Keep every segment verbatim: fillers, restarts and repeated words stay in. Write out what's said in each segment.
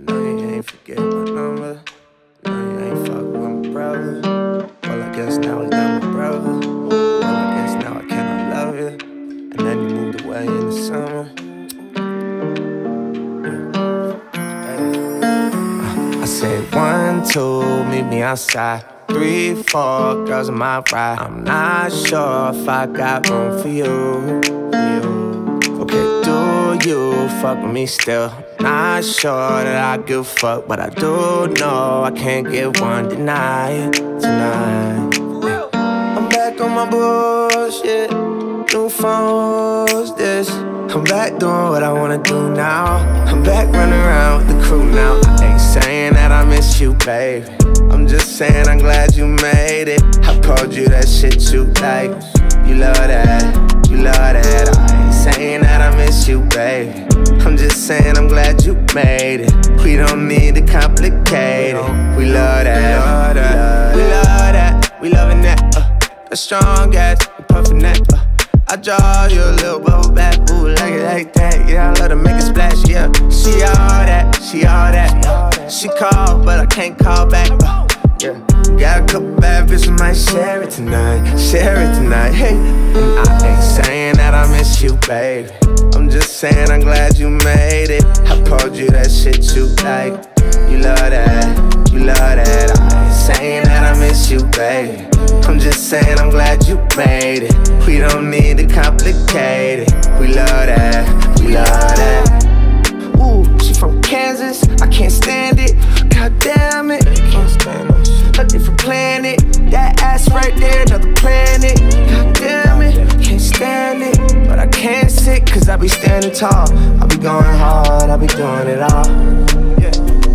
know you ain't forget my number. I know you ain't fuck with my brother. Well, I guess now we got my brother. Well, I guess now I cannot love you. And then you moved away in the summer. I said one, two, meet me outside. Three, four, girls in my ride. I'm not sure if I got room for you, for you. Okay, do you fuck with me still? Not sure that I give a fuck, but I do know I can't get one denied tonight. I'm back on my bullshit. New phone's this. I'm back doing what I wanna do now. I'm back running around with the crew now. I ain't saying that I miss you, baby. I'm just saying I'm glad you made it. I called you that shit you like. You love that, you love that. I ain't saying that I miss you, baby. I'm just saying I'm glad you made it. We don't need to complicate it. We love that, we love that, we loving that. Uh, a strong ass, we puffin' that. Uh, I draw you a little bubble back, ooh, like it like that. Yeah, I love to make it splash, yeah. She all that, she all that. She called, but I can't call back. Uh, yeah, got a couple bad bitches, might share it tonight, share it tonight. Hey, and I ain't saying that I miss you, baby. I'm just saying I'm glad you made it. I called you that shit you like. You love that, you love that. I ain't saying that I miss you, baby. I'm just saying I'm glad you made it. We don't need to complicate it. We love that, we love that. Ooh, she from Kansas, I can't stand it. God damn it, can't stand it. A different planet, that ass right there, another planet. God damn it, can't stand it. But I can't sit, cause I be standing tall. I be going hard, I be doing it all. Yeah,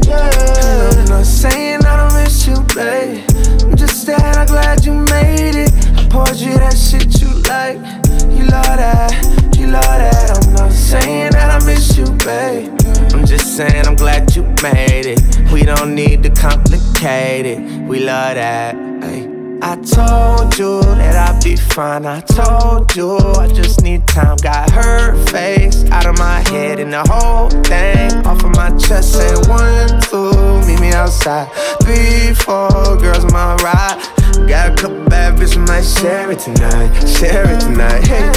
yeah. I'm not saying I don't miss you, babe. I'm just saying I'm glad you made it. I poured you that shit you like. You love that, you love that. I'm not saying that I miss you, babe. I'm just saying I'm glad you made it. We don't need to complicate it. We love that, ay. I told you that I'd be fine. I told you I just need time. Got her face out of my head and the whole thing off of my chest. Saying one, two, meet me outside. Three, four, girls on my ride. Got a couple bad bitches, might share it tonight, share it tonight. Hey,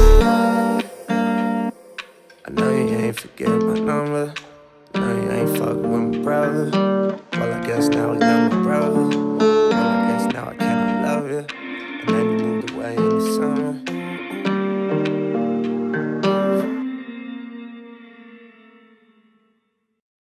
I know you ain't forget my number. I know you ain't fuck with my brother. Well, I guess now we got my brother.